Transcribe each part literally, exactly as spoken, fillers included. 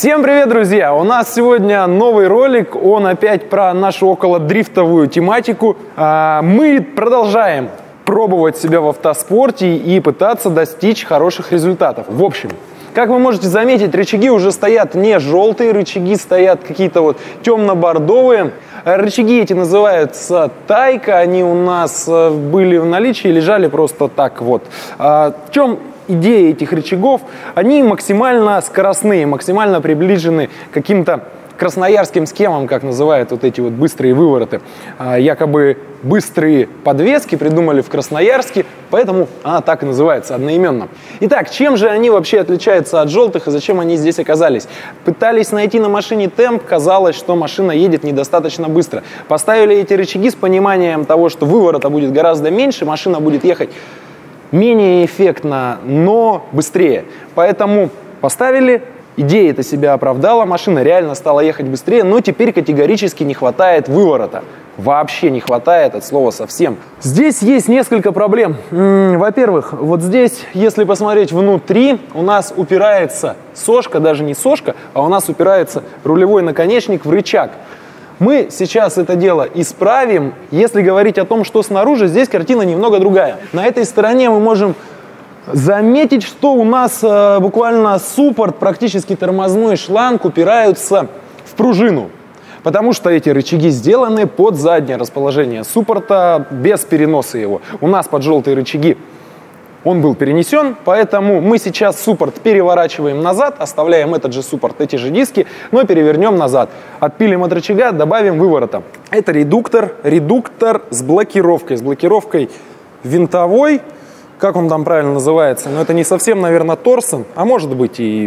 Всем привет, друзья! У нас сегодня новый ролик, он опять про нашу околодрифтовую тематику. Мы продолжаем пробовать себя в автоспорте и пытаться достичь хороших результатов. В общем, как вы можете заметить, рычаги уже стоят не желтые, рычаги стоят какие-то вот темно-бордовые. Рычаги эти называются Тайка, они у нас были в наличии, лежали просто так вот. В чем идея этих рычагов? Они максимально скоростные, максимально приближены к каким-то красноярским схемам, как называют вот эти вот быстрые вывороты. Якобы быстрые подвески придумали в Красноярске, поэтому она так и называется одноименно. Итак, чем же они вообще отличаются от желтых и зачем они здесь оказались? Пытались найти на машине темп, казалось, что машина едет недостаточно быстро. Поставили эти рычаги с пониманием того, что выворота будет гораздо меньше, машина будет ехать менее эффектно, но быстрее. Поэтому поставили. Идея это себя оправдала, машина реально стала ехать быстрее, но теперь категорически не хватает выворота. Вообще не хватает от слова совсем. Здесь есть несколько проблем. Во-первых, вот здесь, если посмотреть внутри, у нас упирается сошка, даже не сошка, а у нас упирается рулевой наконечник в рычаг. Мы сейчас это дело исправим. Если говорить о том, что снаружи, здесь картина немного другая. На этой стороне мы можем заметить, что у нас э, буквально суппорт, практически тормозной шланг упираются в пружину. Потому что эти рычаги сделаны под заднее расположение суппорта, без переноса его. У нас под желтые рычаги он был перенесен, поэтому мы сейчас суппорт переворачиваем назад, оставляем этот же суппорт, эти же диски, но перевернем назад. Отпилим от рычага, добавим выворота. Это редуктор, редуктор с блокировкой, с блокировкой винтовой. Как он там правильно называется? Но это не совсем, наверное, торсон, а может быть и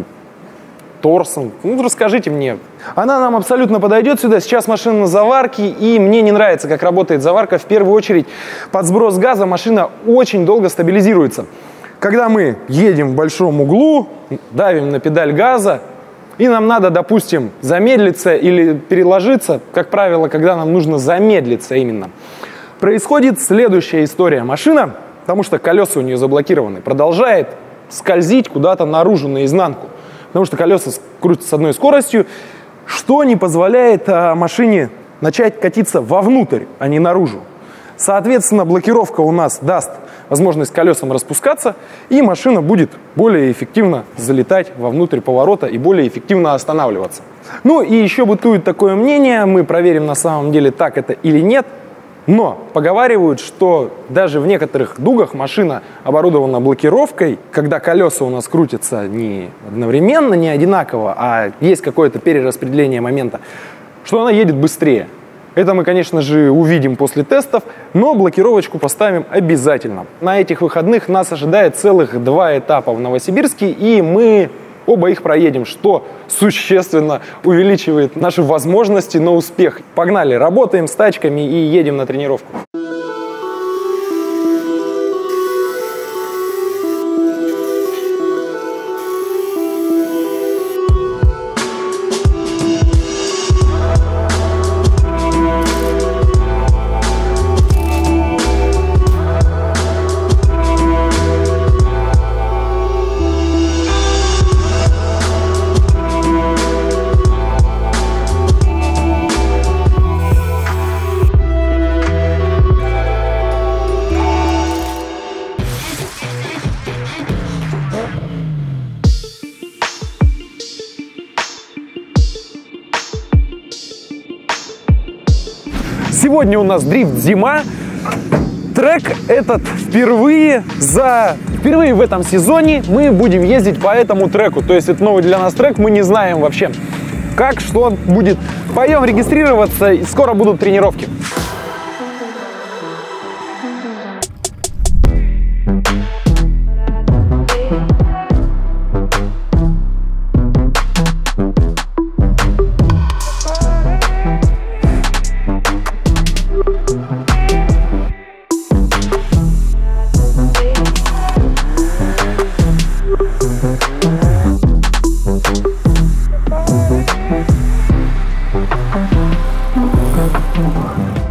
торсон. Ну, расскажите мне. Она нам абсолютно подойдет сюда. Сейчас машина на заварке, и мне не нравится, как работает заварка. В первую очередь, под сброс газа машина очень долго стабилизируется. Когда мы едем в большом углу, давим на педаль газа, и нам надо, допустим, замедлиться или переложиться, как правило, когда нам нужно замедлиться именно, происходит следующая история. Машина, потому что колеса у нее заблокированы, продолжает скользить куда-то наружу, наизнанку. Потому что колеса крутятся с одной скоростью, что не позволяет а, машине начать катиться вовнутрь, а не наружу. Соответственно, блокировка у нас даст возможность колесам распускаться, и машина будет более эффективно залетать вовнутрь поворота и более эффективно останавливаться. Ну и еще бытует такое мнение, мы проверим на самом деле, так это или нет. Но поговаривают, что даже в некоторых дугах машина оборудована блокировкой, когда колеса у нас крутятся не одновременно, не одинаково, а есть какое-то перераспределение момента, что она едет быстрее. Это мы, конечно же, увидим после тестов, но блокировочку поставим обязательно. На этих выходных нас ожидает целых два этапа в Новосибирске, и мы оба их проедем, что существенно увеличивает наши возможности на успех. Погнали, работаем с тачками и едем на тренировку. Сегодня у нас дрифт зима. Трек этот впервые за впервые в этом сезоне мы будем ездить по этому треку. То есть это новый для нас трек, мы не знаем вообще, как, что будет. Пойдем регистрироваться, и скоро будут тренировки. Thank you.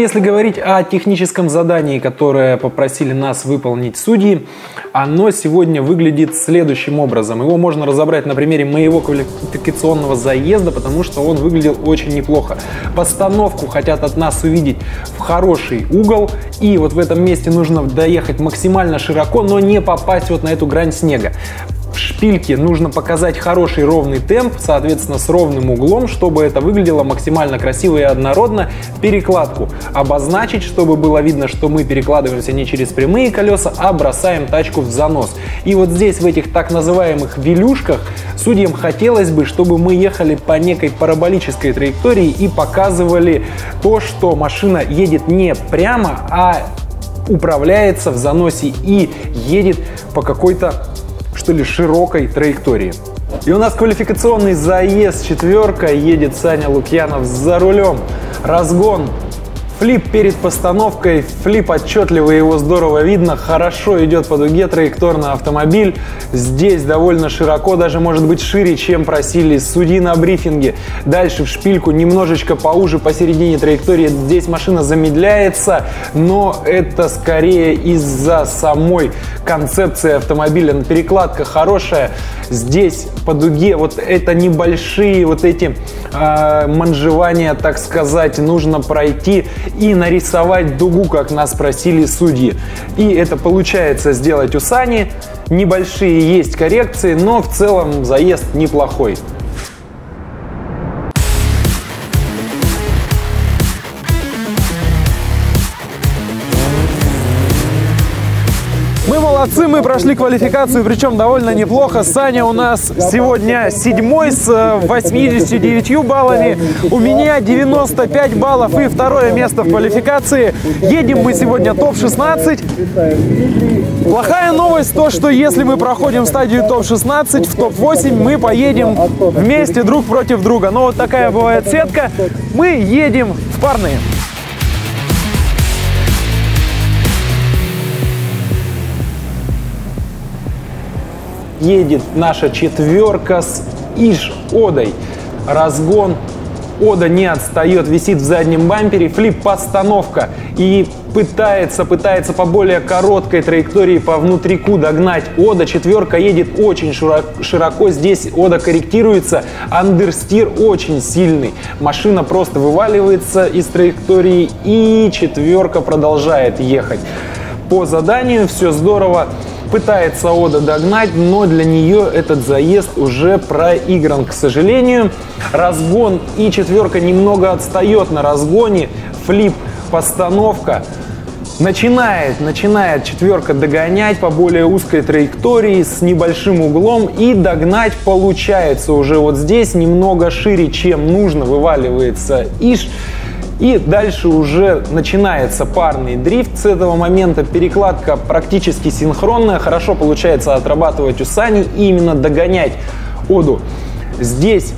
если говорить о техническом задании, которое попросили нас выполнить судьи, оно сегодня выглядит следующим образом. Его можно разобрать на примере моего квалификационного заезда, потому что он выглядел очень неплохо. Постановку хотят от нас увидеть в хороший угол, и вот в этом месте нужно доехать максимально широко, но не попасть вот на эту грань снега. В шпильке нужно показать хороший ровный темп, соответственно, с ровным углом, чтобы это выглядело максимально красиво и однородно. Перекладку обозначить, чтобы было видно, что мы перекладываемся не через прямые колеса, а бросаем тачку в занос. И вот здесь, в этих так называемых вилюшках, судьям хотелось бы, чтобы мы ехали по некой параболической траектории и показывали то, что машина едет не прямо, а управляется в заносе и едет по какой-то, что ли, широкой траектории. И у нас квалификационный заезд, четверка, едет Саня Лукьянов за рулем. Разгон, флип перед постановкой, флип отчетливо, его здорово видно, хорошо идет по дуге траекторно автомобиль. Здесь довольно широко, даже может быть шире, чем просили судьи на брифинге. Дальше в шпильку немножечко поуже посередине траектории. Здесь машина замедляется, но это скорее из-за самой концепции автомобиля. Перекладка хорошая. Здесь по дуге вот это небольшие вот эти э, манжевания, так сказать, нужно пройти и нарисовать дугу, как нас просили судьи. И это получается сделать у Сани. Небольшие есть коррекции, но в целом заезд неплохой. Мы молодцы, мы прошли квалификацию, причем довольно неплохо. Саня у нас сегодня седьмой с восьмидесятью девятью баллами. У меня девяносто пять баллов и второе место в квалификации. Едем мы сегодня топ шестнадцать. Плохая новость то, что если мы проходим стадию топ шестнадцать, в топ восемь мы поедем вместе друг против друга. Но вот такая бывает сетка. Мы едем в парные. Едет наша четверка с Иж Одой. Разгон. Ода не отстает, висит в заднем бампере. Флип постановка. И пытается, пытается по более короткой траектории по внутрику догнать Ода. Четверка едет очень широко. Здесь Ода корректируется. Андерстир очень сильный. Машина просто вываливается из траектории. И четверка продолжает ехать. По заданию все здорово. Пытается Ода догнать, но для нее этот заезд уже проигран, к сожалению. Разгон, и четверка немного отстает на разгоне. Флип, постановка. Начинает, начинает четверка догонять по более узкой траектории с небольшим углом, и догнать получается уже вот здесь немного шире, чем нужно, вываливается Иж. И дальше уже начинается парный дрифт. С этого момента перекладка практически синхронная. Хорошо получается отрабатывать у Сани и именно догонять Оду. Здесь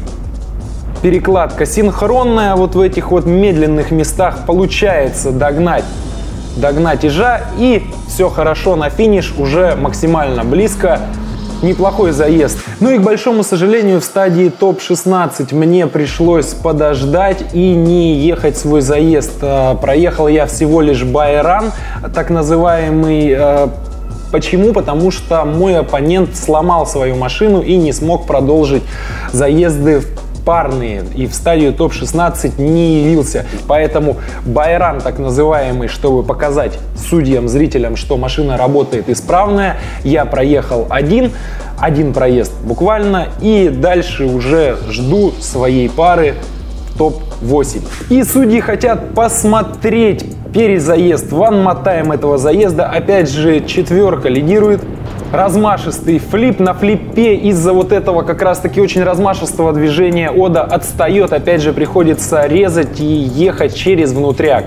перекладка синхронная. Вот в этих вот медленных местах получается догнать, догнать Ижа. И все хорошо, на финиш уже максимально близко. Неплохой заезд. Ну и, к большому сожалению, в стадии топ шестнадцать мне пришлось подождать и не ехать свой заезд. Проехал я всего лишь байран, так называемый. Почему? Потому что мой оппонент сломал свою машину и не смог продолжить заезды парные, и в стадию топ шестнадцать не явился. Поэтому байран, так называемый, чтобы показать судьям, зрителям, что машина работает исправная, я проехал один, один проезд буквально, и дальше уже жду своей пары в топ восемь. И судьи хотят посмотреть перезаезд, one more time этого заезда. Опять же, четверка лидирует. Размашистый флип. На флипе из-за вот этого как раз таки очень размашистого движения Ода отстает. Опять же, приходится резать и ехать через внутряк.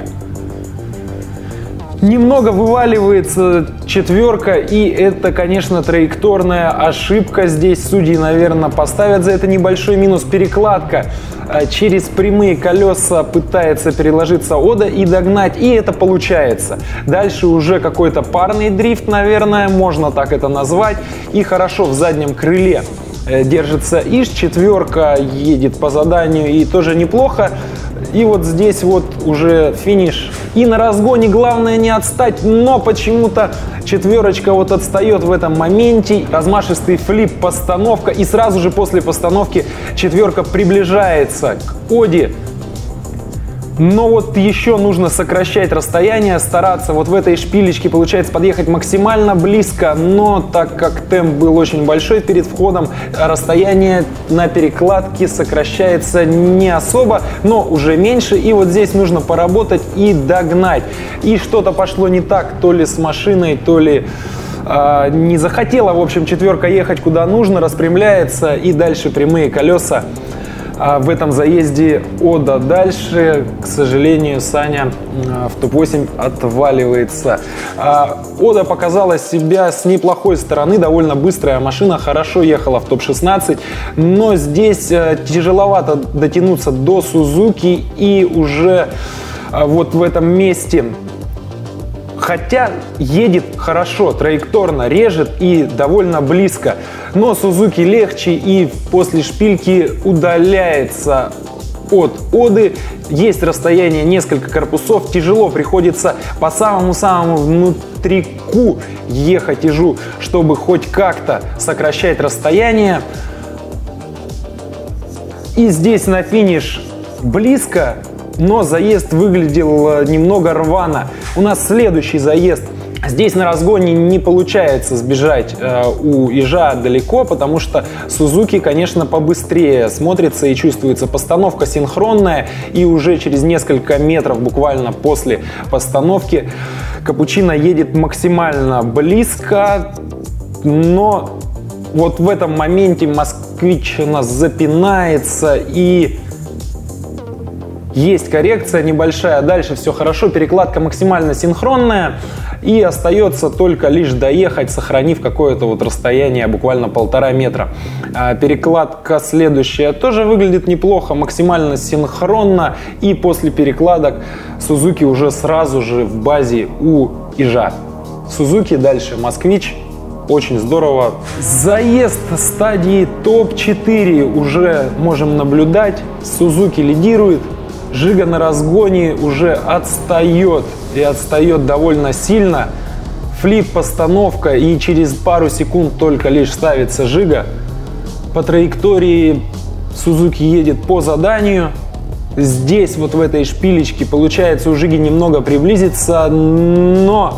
Немного вываливается четверка, и это, конечно, траекторная ошибка. Здесь судьи, наверное, поставят за это небольшой минус. Перекладка через прямые колеса пытается переложиться Ода и догнать, и это получается. Дальше уже какой-то парный дрифт, наверное, можно так это назвать. И хорошо в заднем крыле держится Иж, четверка едет по заданию и тоже неплохо. И вот здесь вот уже финиш И на разгоне главное не отстать, но почему-то четверочка вот отстает в этом моменте. Размашистый флип, постановка, и сразу же после постановки четверка приближается к Оди. Но вот еще нужно сокращать расстояние, стараться вот в этой шпилечке, получается, подъехать максимально близко, но так как темп был очень большой перед входом, расстояние на перекладке сокращается не особо, но уже меньше, и вот здесь нужно поработать и догнать. И что-то пошло не так, то ли с машиной, то ли э, не захотела, в общем, четверка ехать куда нужно, распрямляется, и дальше прямые колеса. А в этом заезде Ода дальше, к сожалению, Саня в топ восемь отваливается. Ода показала себя с неплохой стороны, довольно быстрая машина, хорошо ехала в топ шестнадцать, но здесь тяжеловато дотянуться до Сузуки, и уже вот в этом месте, хотя едет хорошо, траекторно режет и довольно близко, но Сузуки легче и после шпильки удаляется от Оды. Есть расстояние несколько корпусов, тяжело приходится по самому-самому внутрику ехать ежу, чтобы хоть как-то сокращать расстояние. И здесь на финиш близко, но заезд выглядел немного рвано. У нас следующий заезд. Здесь на разгоне не получается сбежать э, у ежа далеко, потому что Сузуки, конечно, побыстрее смотрится и чувствуется. Постановка синхронная, и уже через несколько метров буквально после постановки Капучино едет максимально близко, но вот в этом моменте Москвич у нас запинается, и есть коррекция небольшая, дальше все хорошо, перекладка максимально синхронная, и остается только лишь доехать, сохранив какое-то вот расстояние, буквально полтора метра. А перекладка следующая тоже выглядит неплохо, максимально синхронно, и после перекладок Сузуки уже сразу же в базе у ежа. Сузуки, дальше Москвич. Очень здорово. Заезд стадии топ четыре уже можем наблюдать. Сузуки лидирует. Жига на разгоне уже отстает, и отстает довольно сильно. Флип, постановка, и через пару секунд только лишь ставится Жига. По траектории Сузуки едет по заданию. Здесь вот в этой шпилечке получается у Жиги немного приблизиться, но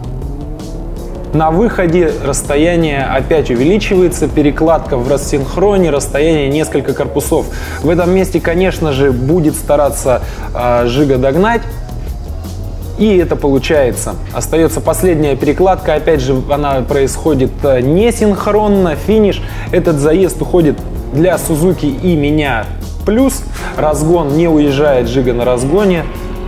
на выходе расстояние опять увеличивается, перекладка в рассинхроне, расстояние несколько корпусов. В этом месте, конечно же, будет стараться э, Жига догнать, и это получается. Остается последняя перекладка, опять же, она происходит не синхронно, финиш. Этот заезд уходит для Сузуки и меня плюс. Разгон, не уезжает Жига на разгоне.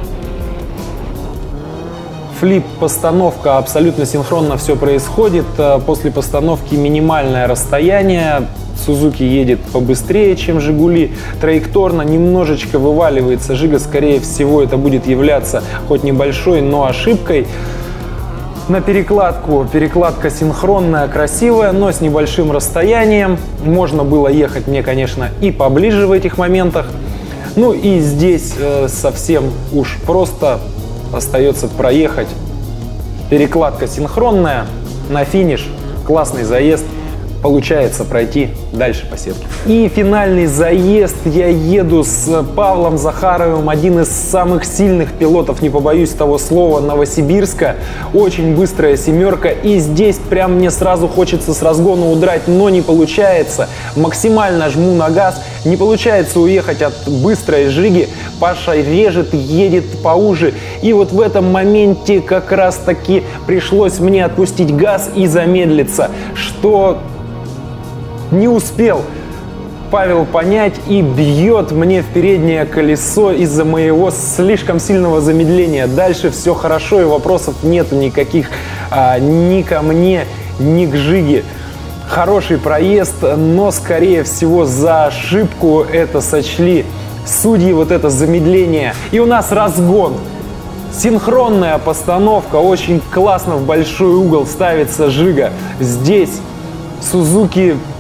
Флип, постановка, абсолютно синхронно все происходит. После постановки минимальное расстояние. Сузуки едет побыстрее, чем Жигули. Траекторно немножечко вываливается Жига. Скорее всего, это будет являться хоть небольшой, но ошибкой. На перекладку. Перекладка синхронная, красивая, но с небольшим расстоянием. Можно было ехать мне, конечно, и поближе в этих моментах. Ну и здесь э, совсем уж просто остается проехать. Перекладка синхронная, на финиш, классный заезд, получается пройти дальше по сетке. И финальный заезд. Я еду с Павлом Захаровым, один из самых сильных пилотов, не побоюсь того слова, Новосибирска. Очень быстрая семерка, и здесь прям мне сразу хочется с разгона удрать, но не получается. Максимально жму на газ, не получается уехать от быстрой Жиги. Паша режет, едет поуже, и вот в этом моменте как раз таки пришлось мне отпустить газ и замедлиться, что не успел Павел понять, и бьет мне в переднее колесо из-за моего слишком сильного замедления. Дальше все хорошо, и вопросов нету никаких а, ни ко мне, ни к Жиге. Хороший проезд, но скорее всего за ошибку это сочли судьи, вот это замедление. И у нас разгон. Синхронная постановка, очень классно в большой угол ставится Жига. Здесь Сузуки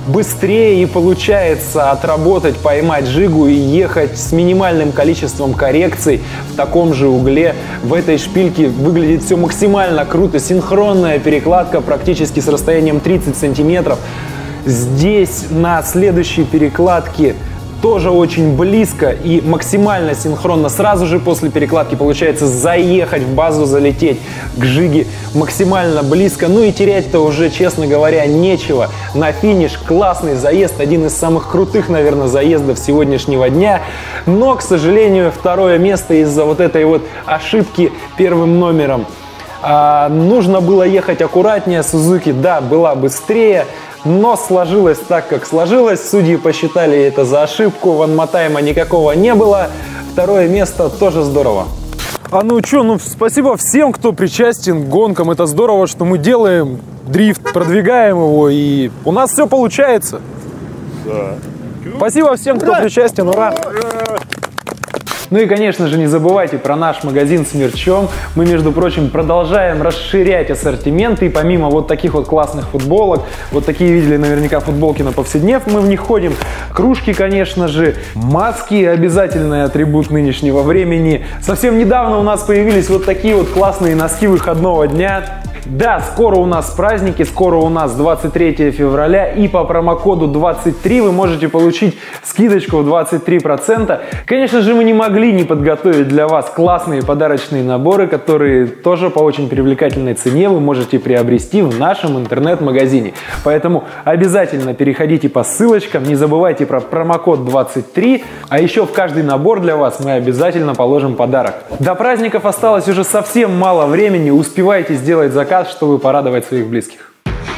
быстрее и получается отработать, поймать жигу и ехать с минимальным количеством коррекций в таком же угле. В этой шпильке выглядит все максимально круто. Синхронная перекладка практически с расстоянием тридцать сантиметров. Здесь на следующей перекладке тоже очень близко и максимально синхронно. Сразу же после перекладки получается заехать в базу, залететь к жиге максимально близко. Ну и терять-то уже, честно говоря, нечего. На финиш классный заезд, один из самых крутых, наверное, заездов сегодняшнего дня. Но, к сожалению, второе место из-за вот этой вот ошибки первым номером. А, нужно было ехать аккуратнее. Сузуки, да, была быстрее. Но сложилось так, как сложилось. Судьи посчитали это за ошибку. Ванмотайма никакого не было. Второе место тоже здорово. А ну что, ну спасибо всем, кто причастен к гонкам. Это здорово, что мы делаем дрифт, продвигаем его, и у нас все получается. Да. Спасибо всем, кто Ура! Причастен. Ура! Ну и, конечно же, не забывайте про наш магазин с мерчом. Мы, между прочим, продолжаем расширять ассортимент. И помимо вот таких вот классных футболок, вот такие видели наверняка футболки на повседнев, мы в них ходим. Кружки, конечно же, маски, обязательный атрибут нынешнего времени. Совсем недавно у нас появились вот такие вот классные носки выходного дня. Да, скоро у нас праздники, скоро у нас двадцать третье февраля, и по промокоду двадцать три вы можете получить скидочку в двадцать три процента. Конечно же, мы не могли не подготовить для вас классные подарочные наборы, которые тоже по очень привлекательной цене вы можете приобрести в нашем интернет-магазине. Поэтому обязательно переходите по ссылочкам, не забывайте про промокод двадцать три, а еще в каждый набор для вас мы обязательно положим подарок. До праздников осталось уже совсем мало времени, успевайте сделать заказ, чтобы порадовать своих близких.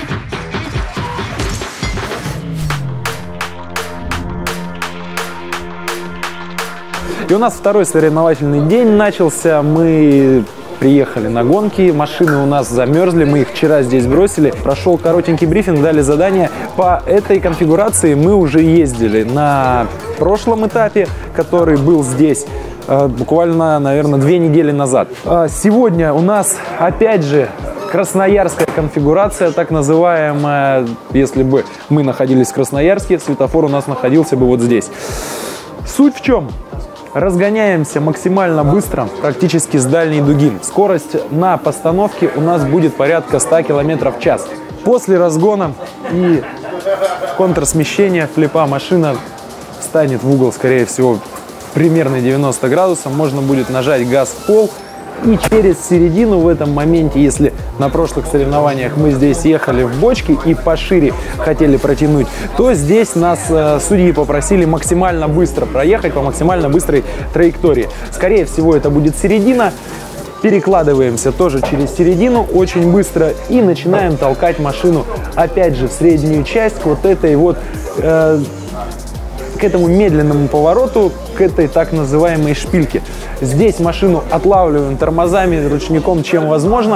И у нас второй соревновательный день начался. Мы приехали на гонки, машины у нас замерзли, мы их вчера здесь бросили. Прошел коротенький брифинг, дали задание. По этой конфигурации мы уже ездили на прошлом этапе, который был здесь буквально, наверное, две недели назад. Сегодня у нас опять же красноярская конфигурация, так называемая. Если бы мы находились в Красноярске, светофор у нас находился бы вот здесь. Суть в чем? Разгоняемся максимально быстро, практически с дальней дуги. Скорость на постановке у нас будет порядка ста километров в час. После разгона и контрсмещения флипа машина встанет в угол, скорее всего, примерно девяносто градусов. Можно будет нажать газ в пол. И через середину в этом моменте, если на прошлых соревнованиях мы здесь ехали в бочке и пошире хотели протянуть, то здесь нас э, судьи попросили максимально быстро проехать по максимально быстрой траектории. Скорее всего, это будет середина. Перекладываемся тоже через середину очень быстро и начинаем толкать машину опять же в среднюю часть к вот этой вот... Э, к этому медленному повороту, к этой так называемой шпильке. Здесь машину отлавливаем тормозами, ручником, чем возможно.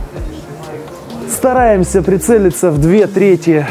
Стараемся прицелиться в две трети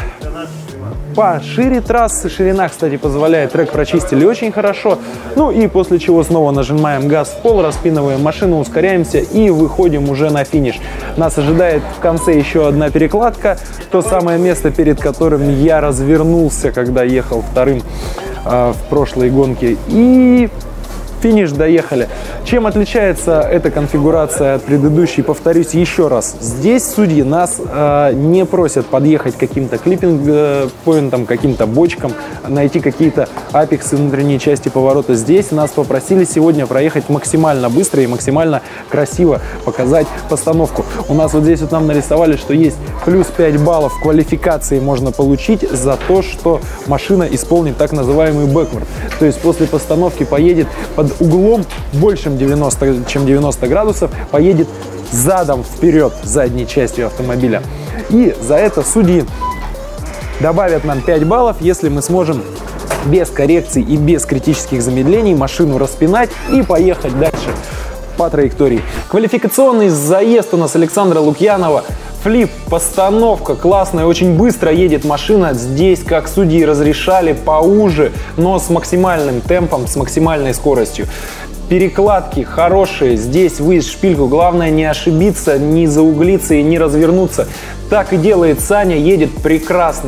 пошире трассы. Ширина, кстати, позволяет, трек прочистили очень хорошо. Ну и после чего снова нажимаем газ в пол, распинываем машину, ускоряемся и выходим уже на финиш. Нас ожидает в конце еще одна перекладка. То самое место, перед которым я развернулся, когда ехал вторым э, в прошлой гонке. И финиш доехали. Чем отличается эта конфигурация от предыдущей, повторюсь еще раз. Здесь судьи нас э, не просят подъехать к каким-то клиппинг-поинтам, каким-то бочкам, найти какие-то апексы внутренней части поворота. Здесь нас попросили сегодня проехать максимально быстро и максимально красиво показать постановку. У нас вот здесь вот нам нарисовали, что есть плюс пять баллов квалификации можно получить за то, что машина исполнит так называемый бэкворд. То есть после постановки поедет под углом большим девяноста, чем девяносто градусов, поедет задом вперед, задней частью автомобиля. И за это судьи добавят нам пять баллов, если мы сможем без коррекций и без критических замедлений машину распинать и поехать дальше по траектории. Квалификационный заезд у нас Александра Лукьянова. Флип, постановка классная, очень быстро едет машина. Здесь, как судьи разрешали, поуже, но с максимальным темпом, с максимальной скоростью. Перекладки хорошие, здесь выезд в шпильку. Главное не ошибиться, не зауглиться и не развернуться. Так и делает Саня, едет прекрасно.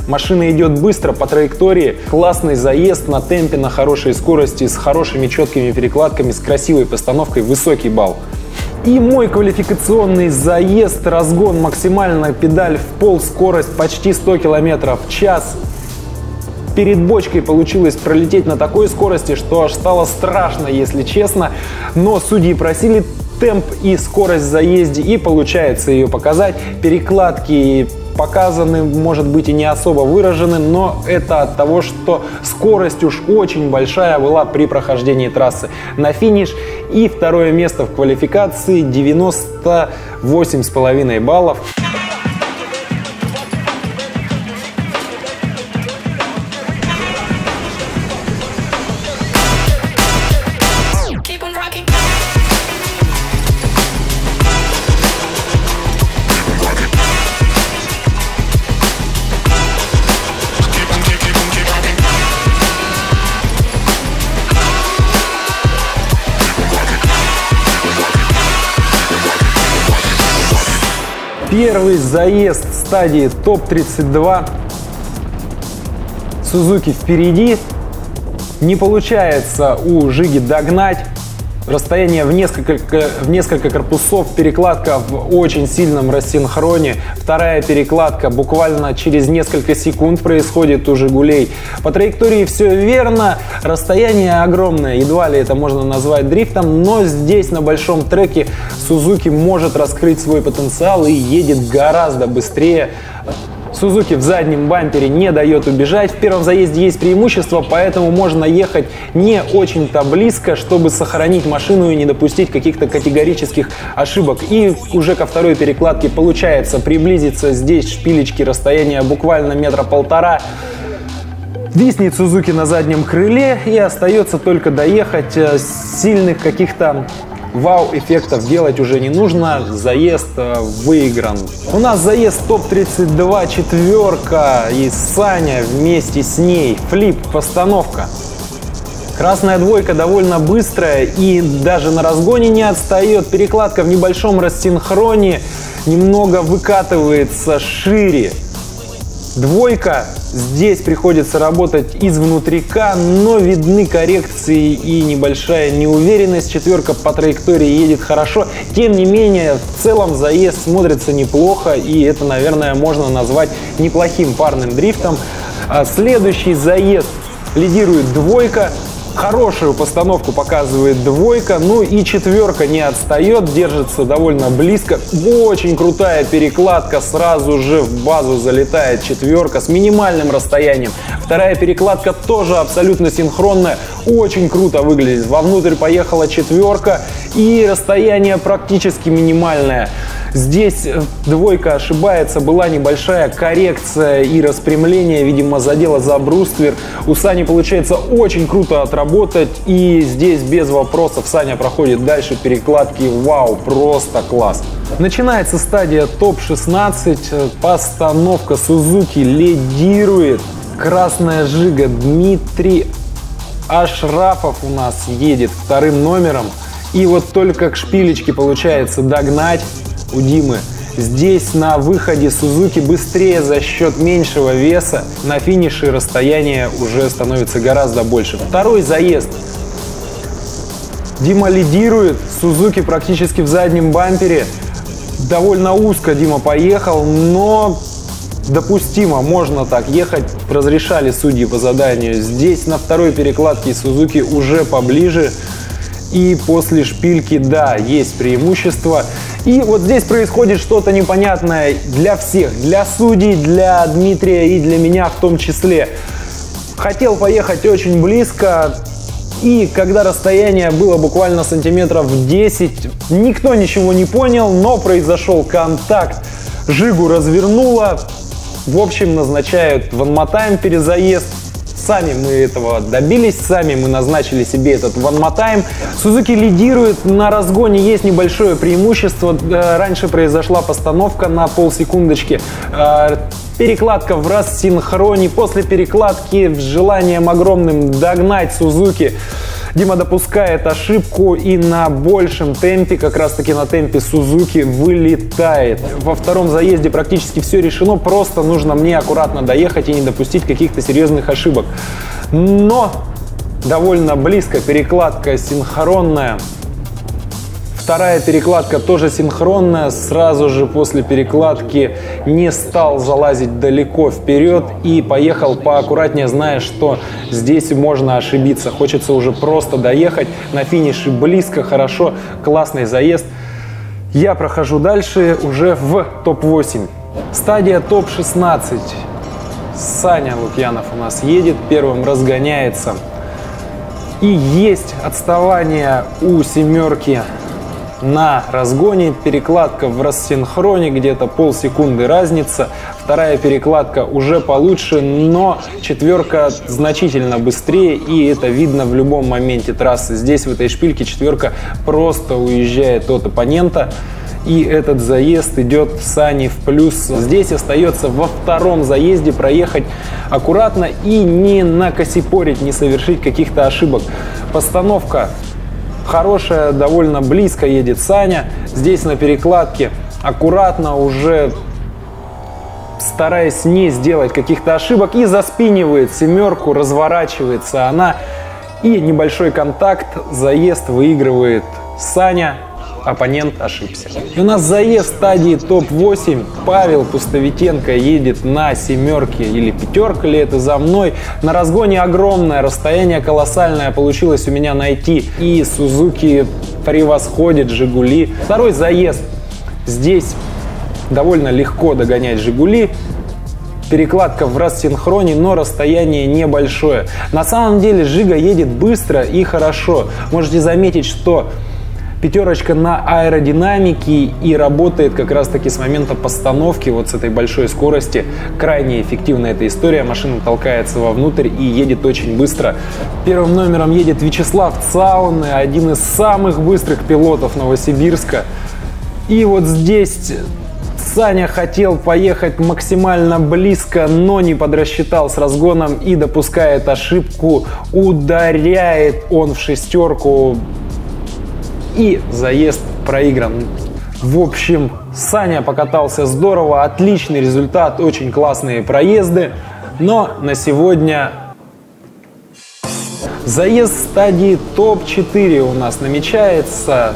Машина идет быстро по траектории, классный заезд на темпе, на хорошей скорости, с хорошими четкими перекладками, с красивой постановкой, высокий балл. И мой квалификационный заезд, разгон, максимальная педаль в пол, скорость почти сто километров в час. Перед бочкой получилось пролететь на такой скорости, что аж стало страшно, если честно. Но судьи просили темп и скорость в заезде, и получается ее показать. Перекладки показаны, может быть, и не особо выражены, но это от того, что скорость уж очень большая была при прохождении трассы на финиш. И второе место в квалификации, девяносто восемь с половиной баллов. Первый заезд стадии топ тридцать два. Сузуки впереди. Не получается у Жиги догнать. Расстояние в несколько, в несколько корпусов, перекладка в очень сильном рассинхроне. Вторая перекладка буквально через несколько секунд происходит у Жигулей. По траектории все верно, расстояние огромное, едва ли это можно назвать дрифтом, но здесь на большом треке Сузуки может раскрыть свой потенциал и едет гораздо быстрее. Сузуки в заднем бампере не дает убежать. В первом заезде есть преимущество, поэтому можно ехать не очень-то близко, чтобы сохранить машину и не допустить каких-то категорических ошибок. И уже ко второй перекладке получается приблизиться. Здесь шпилечки, расстояние буквально метра полтора. Виснет Сузуки на заднем крыле, и остается только доехать. Сильных каких-то вау-эффектов делать уже не нужно, заезд э, выигран. У нас заезд топ тридцать два, четверка, и Саня вместе с ней. Флип, постановка. Красная двойка довольно быстрая и даже на разгоне не отстает. Перекладка в небольшом рассинхроне немного выкатывается шире. Двойка, здесь приходится работать из внутрика, но видны коррекции и небольшая неуверенность. Четверка по траектории едет хорошо. Тем не менее, в целом заезд смотрится неплохо, и это, наверное, можно назвать неплохим парным дрифтом. А следующий заезд лидирует двойка. Хорошую постановку показывает двойка, ну и четверка не отстает, держится довольно близко. Очень крутая перекладка, сразу же в базу залетает четверка с минимальным расстоянием. Вторая перекладка тоже абсолютно синхронная, очень круто выглядит. Вовнутрь поехала четверка и расстояние практически минимальное. Здесь двойка ошибается, была небольшая коррекция и распрямление, видимо, задело за бруствер. У Сани получается очень круто отработать, и здесь без вопросов Саня проходит дальше перекладки. Вау, просто класс. Начинается стадия топ шестнадцать, постановка Сузуки лидирует. Красная Жига, Дмитрий Ашрафов у нас едет вторым номером. И вот только к шпилечке получается догнать у Димы. Здесь на выходе Сузуки быстрее за счет меньшего веса. На финише расстояние уже становится гораздо больше. Второй заезд. Дима лидирует. Сузуки практически в заднем бампере. Довольно узко Дима поехал, но допустимо, можно так ехать. Разрешали судьи по заданию. Здесь на второй перекладке Сузуки уже поближе. И после шпильки, да, есть преимущество. И вот здесь происходит что-то непонятное для всех, для судей, для Дмитрия и для меня в том числе. Хотел поехать очень близко, и когда расстояние было буквально сантиметров десять, никто ничего не понял, но произошел контакт. Жигу развернуло. В общем, назначают one-more-time перезаезд. Сами мы этого добились, сами мы назначили себе этот one-more-time. Сузуки лидирует, на разгоне есть небольшое преимущество. Раньше произошла постановка на полсекундочки. Перекладка в рассинхроне. После перекладки с желанием огромным догнать Сузуки Дима допускает ошибку и на большем темпе, как раз таки на темпе Сузуки, вылетает. Во втором заезде практически все решено, просто нужно мне аккуратно доехать и не допустить каких-то серьезных ошибок. Но довольно близко, перекладка синхронная. Вторая перекладка тоже синхронная, сразу же после перекладки не стал залазить далеко вперед и поехал поаккуратнее, зная, что здесь можно ошибиться. Хочется уже просто доехать, на финише близко, хорошо, классный заезд. Я прохожу дальше уже в топ восемь. Стадия топ шестнадцать. Саня Лукьянов у нас едет, первым разгоняется. И есть отставание у семерки на разгоне, перекладка в рассинхроне, где-то полсекунды разница. Вторая перекладка уже получше, но четверка значительно быстрее, и это видно в любом моменте трассы. Здесь в этой шпильке четверка просто уезжает от оппонента, и этот заезд идет Сане в плюс. Здесь остается во втором заезде проехать аккуратно и не накосипорить, не совершить каких-то ошибок. Постановка хорошая, довольно близко едет Саня. Здесь на перекладке аккуратно, уже стараясь не сделать каких-то ошибок, и заспинивает семерку, разворачивается она. И небольшой контакт, заезд выигрывает Саня. Оппонент ошибся. И у нас заезд стадии топ восемь. Павел Пустовитенко едет на семерке, или пятерка ли это за мной. На разгоне огромное расстояние, колоссальное получилось у меня найти. И Сузуки превосходит Жигули. Второй заезд. Здесь довольно легко догонять Жигули. Перекладка в рассинхроне, но расстояние небольшое. На самом деле Жига едет быстро и хорошо. Можете заметить, что пятерочка на аэродинамике и работает как раз таки с момента постановки, вот с этой большой скорости. Крайне эффективна эта история, машина толкается вовнутрь и едет очень быстро. Первым номером едет Вячеслав Цаун, один из самых быстрых пилотов Новосибирска. И вот здесь Саня хотел поехать максимально близко, но не подрасчитал с разгоном и допускает ошибку. Ударяет он в шестерку. И заезд проигран. В общем, Саня покатался здорово, отличный результат, очень классные проезды. Но на сегодня заезд стадии топ четыре у нас намечается.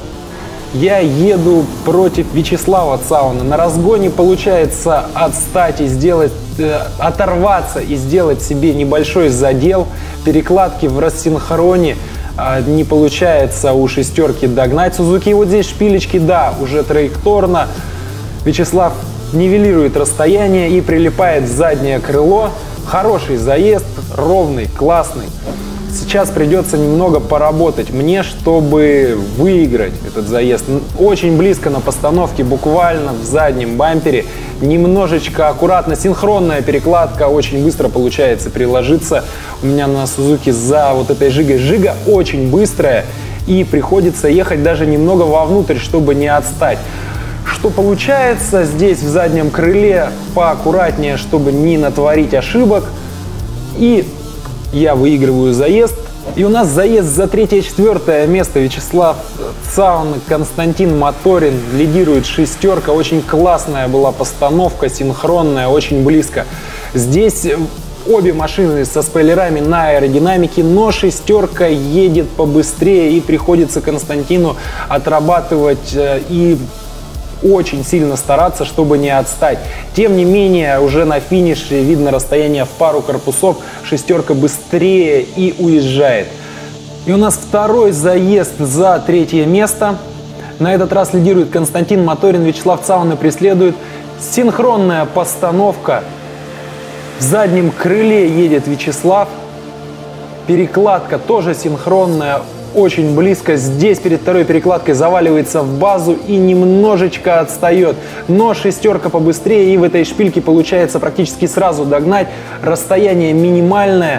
Я еду против Вячеслава Цауна. На разгоне получается отстать и сделать, э, оторваться и сделать себе небольшой задел. Перекладки в рассинхроне. Не получается у шестерки догнать Сузуки. Вот здесь шпилечки, да, уже траекторно. Вячеслав нивелирует расстояние и прилипает в заднее крыло. Хороший заезд, ровный, классный. Сейчас придется немного поработать мне, чтобы выиграть этот заезд. Очень близко на постановке, буквально в заднем бампере. Немножечко аккуратно, синхронная перекладка, очень быстро получается приложиться у меня на Сузуки за вот этой Жигой. Жига очень быстрая, и приходится ехать даже немного вовнутрь, чтобы не отстать. Что получается здесь в заднем крыле, поаккуратнее, чтобы не натворить ошибок. И я выигрываю заезд. И у нас заезд за третье-четвертое место. Вячеслав Цаун, Константин Моторин лидирует шестерка. Очень классная была постановка, синхронная, очень близко. Здесь обе машины со спойлерами на аэродинамике, но шестерка едет побыстрее, и приходится Константину отрабатывать и очень сильно стараться, чтобы не отстать. Тем не менее, уже на финише видно расстояние в пару корпусов. Шестерка быстрее и уезжает. И у нас второй заезд за третье место. На этот раз лидирует Константин Моторин, Вячеслав Цаун и преследует. Синхронная постановка. В заднем крыле едет Вячеслав. Перекладка тоже синхронная. Очень близко. Здесь перед второй перекладкой заваливается в базу и немножечко отстает. Но шестерка побыстрее, и в этой шпильке получается практически сразу догнать. Расстояние минимальное.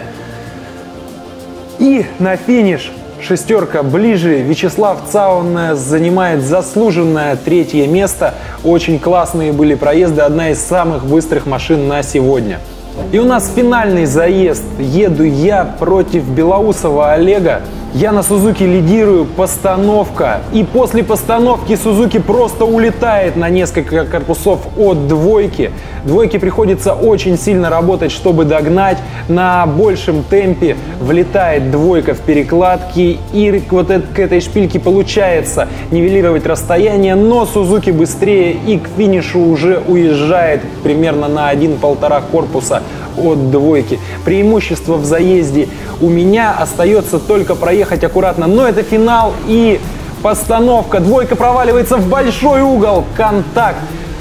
И на финиш шестерка ближе. Вячеслав Цаун занимает заслуженное третье место. Очень классные были проезды. Одна из самых быстрых машин на сегодня. И у нас финальный заезд. Еду я против Белоусова Олега. Я на Suzuki лидирую, постановка. И после постановки Suzuki просто улетает на несколько корпусов от двойки. Двойке приходится очень сильно работать, чтобы догнать. На большем темпе влетает двойка в перекладки. И вот это, к этой шпильке получается нивелировать расстояние. Но Suzuki быстрее и к финишу уже уезжает примерно на один-полтора корпуса от двойки. Преимущество в заезде у меня, остается только проехать аккуратно. Но это финал и постановка. Двойка проваливается в большой угол. Контакт.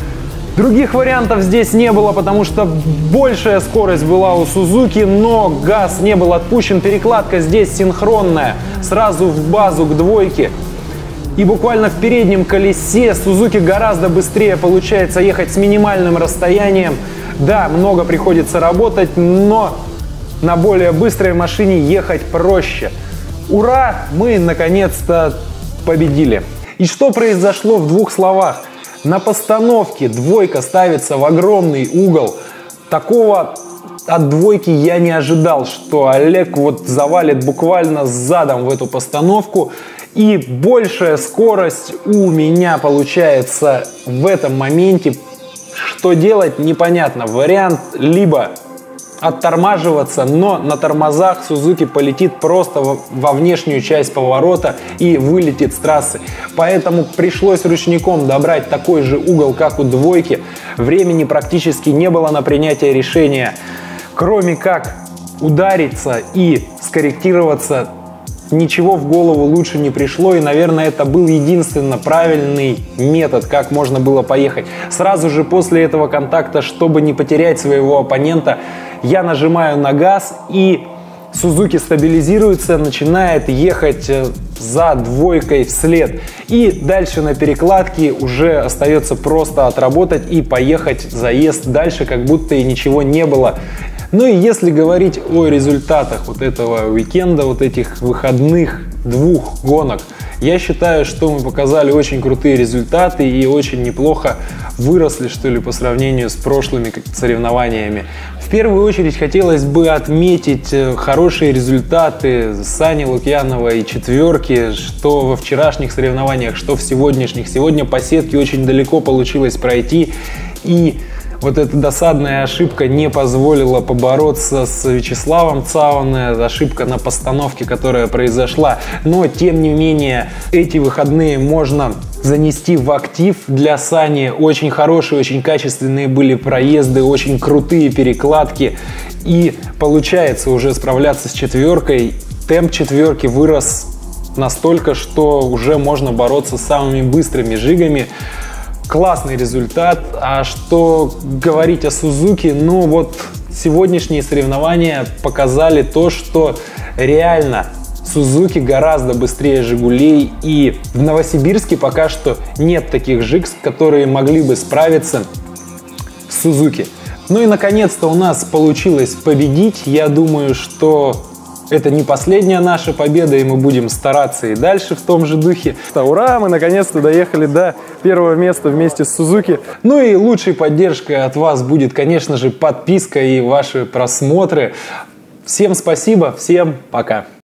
Других вариантов здесь не было, потому что большая скорость была у Suzuki, но газ не был отпущен. Перекладка здесь синхронная. Сразу в базу к двойке. И буквально в переднем колесе Suzuki гораздо быстрее получается ехать с минимальным расстоянием. Да, много приходится работать, но на более быстрой машине ехать проще. Ура! Мы наконец-то победили. И что произошло в двух словах? На постановке двойка ставится в огромный угол. Такого от двойки я не ожидал, что Олег вот завалит буквально задом в эту постановку. И большая скорость у меня получается в этом моменте. Что делать, непонятно. Вариант либо оттормаживаться, но на тормозах Suzuki полетит просто во внешнюю часть поворота и вылетит с трассы. Поэтому пришлось ручником добрать такой же угол, как у двойки. Времени практически не было на принятие решения, кроме как удариться и скорректироваться. Ничего в голову лучше не пришло, и, наверное, это был единственно правильный метод, как можно было поехать. Сразу же после этого контакта, чтобы не потерять своего оппонента, я нажимаю на газ, и Suzuki стабилизируется, начинает ехать за двойкой вслед. И дальше на перекладке уже остается просто отработать и поехать заезд дальше, как будто и ничего не было. Ну и если говорить о результатах вот этого уикенда, вот этих выходных двух гонок, я считаю, что мы показали очень крутые результаты и очень неплохо выросли, что ли, по сравнению с прошлыми соревнованиями. В первую очередь хотелось бы отметить хорошие результаты Сани Лукьянова и четверки, что во вчерашних соревнованиях, что в сегодняшних. Сегодня по сетке очень далеко получилось пройти, и вот эта досадная ошибка не позволила побороться с Вячеславом Цауне, ошибка на постановке, которая произошла. Но, тем не менее, эти выходные можно занести в актив для Сани. Очень хорошие, очень качественные были проезды, очень крутые перекладки. И получается уже справляться с четверкой. Темп четверки вырос настолько, что уже можно бороться с самыми быстрыми жигами. Классный результат. А что говорить о Suzuki? Ну вот сегодняшние соревнования показали то, что реально Suzuki гораздо быстрее Жигулей. И в Новосибирске пока что нет таких жигс, которые могли бы справиться с Suzuki. Ну и наконец-то у нас получилось победить. Я думаю, что это не последняя наша победа, и мы будем стараться и дальше в том же духе. Ура, мы наконец-то доехали до первого места вместе с Suzuki. Ну и лучшей поддержкой от вас будет, конечно же, подписка и ваши просмотры. Всем спасибо, всем пока.